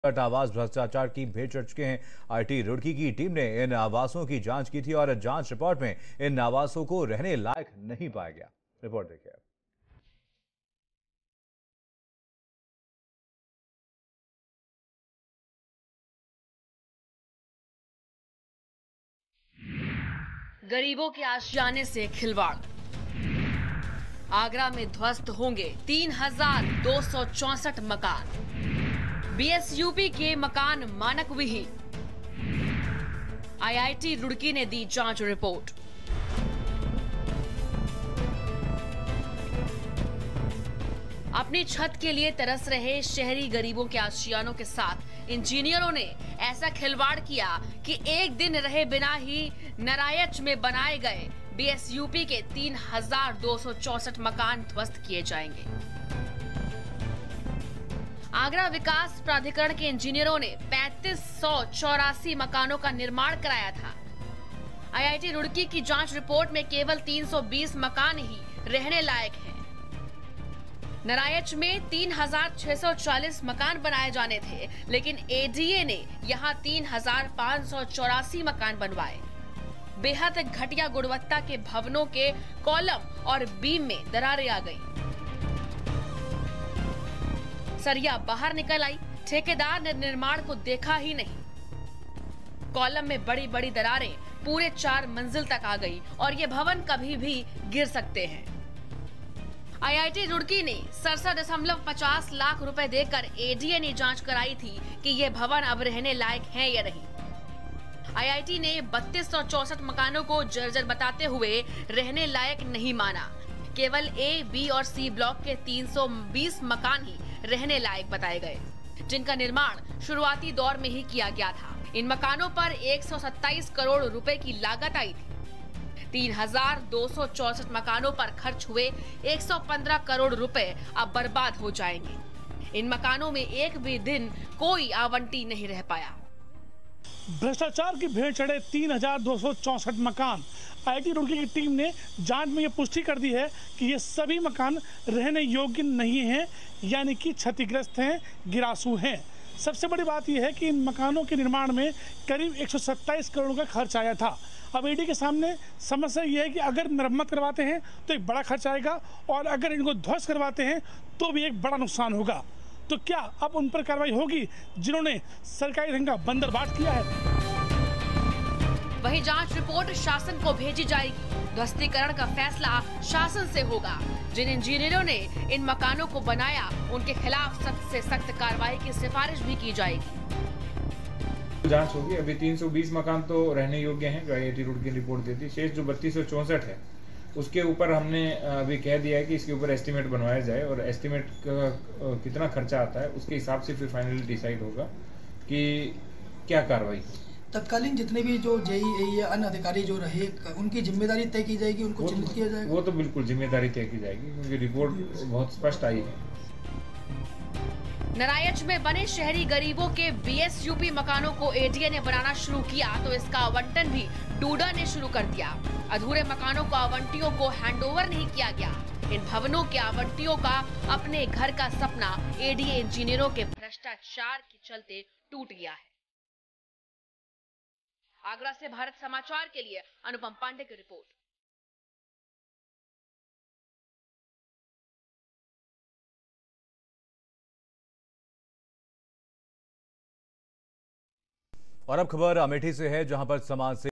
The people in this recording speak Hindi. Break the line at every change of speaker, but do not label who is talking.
आवास भ्रष्टाचार की भेंट चढ़ चुके हैं। आईटी रुड़की की टीम ने इन आवासों की जांच की थी और जांच रिपोर्ट में इन आवासों को रहने लायक नहीं पाया गया। रिपोर्ट देखिए।
गरीबों के आशियाने से खिलवाड़। आगरा में ध्वस्त होंगे 3,264 मकान। बीएसयूपी के मकान मानक विहीन। आईआईटी रुड़की ने दी जांच रिपोर्ट। अपनी छत के लिए तरस रहे शहरी गरीबों के आशियानों के साथ इंजीनियरों ने ऐसा खिलवाड़ किया कि एक दिन रहे बिना ही नरायच में बनाए गए बीएसयूपी के 3,264 मकान ध्वस्त किए जाएंगे। आगरा विकास प्राधिकरण के इंजीनियरों ने 3,584 मकानों का निर्माण कराया था। आईआईटी रुड़की की जांच रिपोर्ट में केवल 320 मकान ही रहने लायक हैं। नरायच में 3,640 मकान बनाए जाने थे, लेकिन एडीए ने यहां 3,584 मकान बनवाए। बेहद घटिया गुणवत्ता के भवनों के कॉलम और बीम में दरारें आ गईं। सरिया बाहर निकल आई, ठेकेदार ने निर्माण को देखा ही नहीं। कॉलम में बड़ी बड़ी दरारें पूरे 4 मंजिल तक आ गई और ये भवन कभी भी गिर सकते हैं। आईआईटी रुड़की ने 67.50 लाख रुपए देकर एडीए ने जांच कराई थी कि ये भवन अब रहने लायक है या नहीं। आईआईटी ने 3264 मकानों को जर्जर बताते हुए रहने लायक नहीं माना। केवल ए, बी और सी ब्लॉक के 320 मकान ही रहने लायक बताए गए, जिनका निर्माण शुरुआती दौर में ही किया गया था। इन मकानों पर 127 करोड़ रुपए की लागत आई थी। 3,264 मकानों पर खर्च हुए 115 करोड़ रुपए अब बर्बाद हो जाएंगे। इन मकानों में एक भी दिन कोई आवंटी नहीं रह पाया।
भ्रष्टाचार की भेंट चढ़े 3,264 मकान। आईआईटी रुड़की की टीम ने जांच में ये पुष्टि कर दी है कि ये सभी मकान रहने योग्य नहीं हैं, यानी कि क्षतिग्रस्त हैं, गिरासू हैं। सबसे बड़ी बात यह है कि इन मकानों के निर्माण में करीब 127 करोड़ का खर्च आया था। अब ईडी के सामने समस्या यह है कि अगर मरम्मत करवाते हैं तो एक बड़ा खर्च आएगा और अगर इनको ध्वस्त करवाते हैं तो भी एक बड़ा नुकसान होगा। तो क्या अब उन पर कार्रवाई होगी जिन्होंने सरकारी धन का बंदरबाट किया है?
वही जांच रिपोर्ट शासन को भेजी जाएगी। ध्वस्तीकरण का फैसला शासन से होगा। जिन इंजीनियरों ने इन मकानों को बनाया उनके खिलाफ सख्त से सख्त कार्रवाई की सिफारिश भी की जाएगी।
जांच होगी। अभी 320 मकान तो रहने योग्य हैं जो आईआईटी रुड़की की रिपोर्ट देती। शेष जो 3264 है उसके ऊपर हमने अभी कह दिया है कि इसके ऊपर एस्टीमेट बनवाया जाए और एस्टीमेट का कितना खर्चा आता है उसके हिसाब से फिर फाइनली डिसाइड होगा कि क्या कार्रवाई।
तत्कालीन जितने भी जो जेईई या अन्य अधिकारी जो रहे उनकी जिम्मेदारी तय की जाएगी, उनको चिन्हित किया जाएगा।
वो तो बिल्कुल जिम्मेदारी तय की जाएगी क्योंकि रिपोर्ट बहुत स्पष्ट आई है।
नरायच में बने शहरी गरीबों के बीएसयूपी मकानों को एडीए ने बनाना शुरू किया तो इसका आवंटन भी डूडा ने शुरू कर दिया। अधूरे मकानों को आवंटियों को हैंडओवर नहीं किया गया। इन भवनों के आवंटियों का अपने घर का सपना एडीए इंजीनियरों के भ्रष्टाचार के चलते टूट गया है। आगरा से भारत समाचार के लिए अनुपम पांडे की रिपोर्ट।
और अब खबर अमेठी से है, जहां पर समाज से